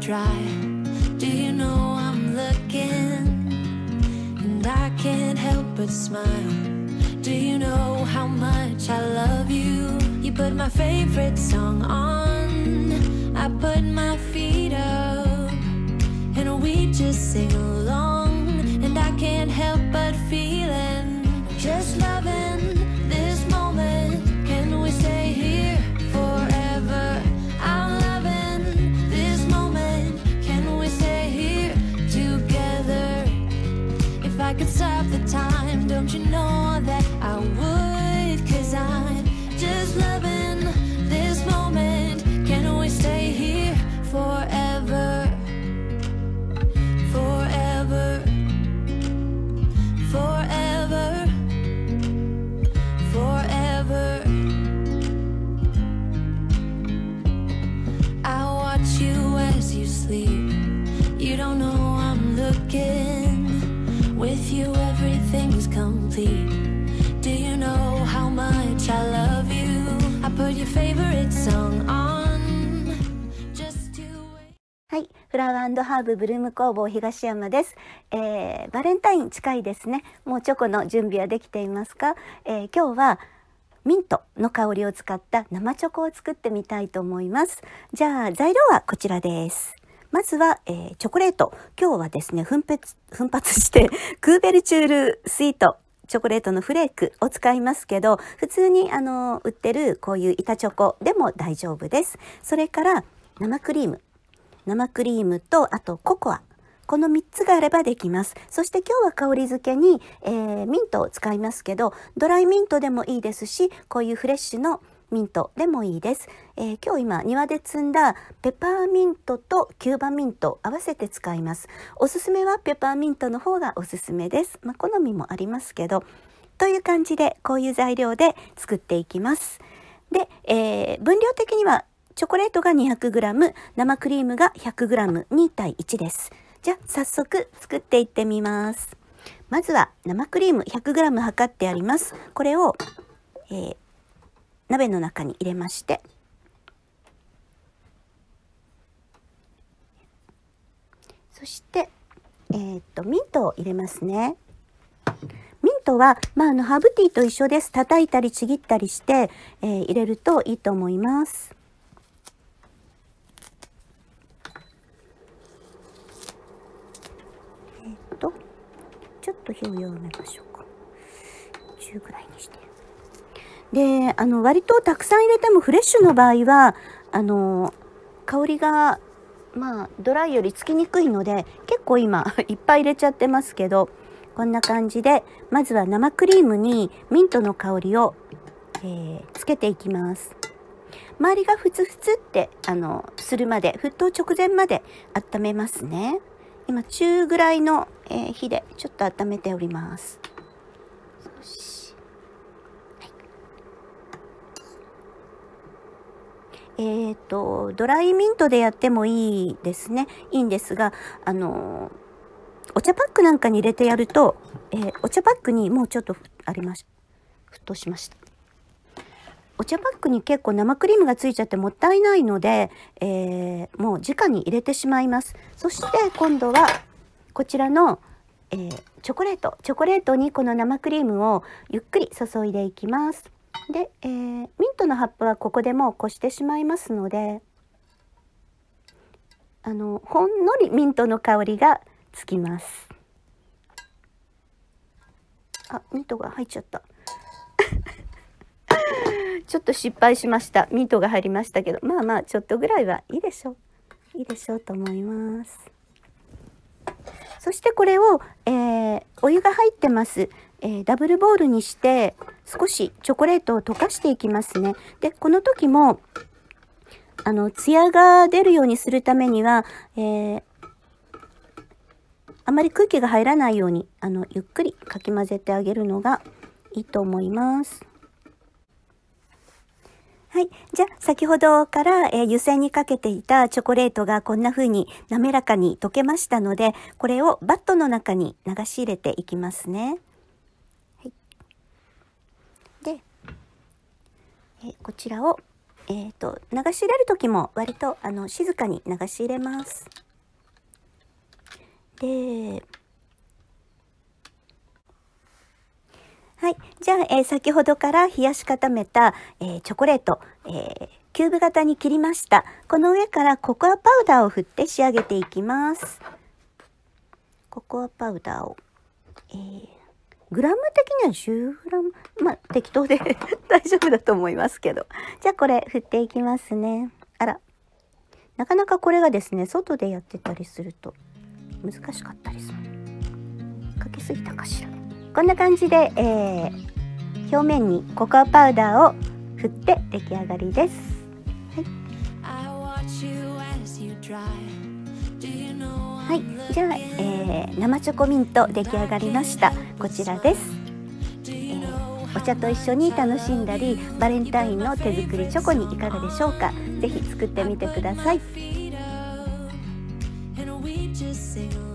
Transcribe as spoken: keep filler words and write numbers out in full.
dry. Do you know I'm looking? And I can't help but smile. Do you know how much I love you? You put my favorite song on, I put my feet up, and we just sing along. And I can't help but feeling, just loving this moment. Can we stay here forever? I'm loving this moment. Can we stay here together? If I could stop the time, don't you know that I would? 'Cause I'm just loving this moment. Can we stay here forever? Forever. Forever. Forever. I watch you as you sleep. You don't know I'm looking. With you everything's complete. Do you know how much I love you? I put your favorite song on just to wait. はい、フラワー&ハーブブルーム工房東山です、えー、バレンタイン近いですね。もうチョコの準備はできていますか？えー、今日はミントの香りを使った生チョコを作ってみたいと思います。じゃあ材料はこちらです。まずは、えー、チョコレート。今日はですね、奮発、奮発してクーベルチュールスイートチョコレートのフレークを使いますけど、普通にあの売ってるこういう板チョコでも大丈夫です。それから生クリーム。生クリームとあとココア。このみっつがあればできます。そして今日は香り付けに、えー、ミントを使いますけど、ドライミントでもいいですし、こういうフレッシュのミントでもいいです、えー、今日今庭で摘んだペパーミントとキューバミント合わせて使います。おすすめはペパーミントの方がおすすめです。まあ、好みもありますけど、という感じでこういう材料で作っていきます。で、えー、分量的にはチョコレートが にひゃくグラム、 生クリームが ひゃくグラム、にたいいちです。じゃあ早速作っていってみます。まずは生クリーム ひゃくグラム 測ってあります。これを、えー鍋の中に入れまして、そしてえー、っとミントを入れますね。ミントは、まあ、あのハーブティーと一緒です。叩いたりちぎったりして、えー、入れるといいと思います。えー、っとちょっと火を弱めましょうか。じゅうぐらいにして。で、あの割とたくさん入れてもフレッシュの場合はあの香りがまあドライよりつきにくいので、結構今いっぱい入れちゃってますけど、こんな感じでまずは生クリームにミントの香りを、えー、つけていきます。周りがふつふつってあのするまで、沸騰直前まで温めますね。今中ぐらいの、えー、火でちょっと温めております。えーと、ドライミントでやってもいいですね。いいんですが、あの、お茶パックなんかに入れてやると、えー、お茶パックにもうちょっとありまし、沸騰しました。お茶パックに結構生クリームがついちゃってもったいないので、えー、もう直に入れてしまいます。そして今度はこちらの、えー、チョコレート。チョコレートにこの生クリームをゆっくり注いでいきます。で、えー、ミントの葉っぱはここでもうこしてしまいますので、あのほんのりミントの香りがつきます。あ、ミントが入っちゃったちょっと失敗しました。ミントが入りましたけど、まあまあちょっとぐらいはいいでしょういいでしょうと思います。そしてこれを、えー、お湯が入ってます、えー、ダブルボウルにして少しチョコレートを溶かしていきますね。で、この時もあのツヤが出るようにするためには、えー、あまり空気が入らないようにあのゆっくりかき混ぜてあげるのがいいと思います。はい。じゃあ、先ほどから、えー、湯煎にかけていたチョコレートがこんな風に滑らかに溶けましたので、これをバットの中に流し入れていきますね。はい、で、えー、こちらをえっと、流し入れる時も割とあの静かに流し入れます。で、はい。じゃあ、えー、先ほどから冷やし固めた、えー、チョコレート、えー、キューブ型に切りました。この上からココアパウダーを振って仕上げていきます。ココアパウダーを、えー、グラム的にはじゅうグラム、まあ適当で大丈夫だと思いますけど。じゃあこれ振っていきますね。あら、なかなかこれがですね、外でやってたりすると難しかったりする。かけすぎたかしら。こんな感じで、えー、表面にココアパウダーを振って出来上がりです。はい、はい、じゃあ、えー、生チョコミント出来上がりました。こちらです。えー、お茶と一緒に楽しんだり、バレンタインの手作りチョコにいかがでしょうか。ぜひ作ってみてください。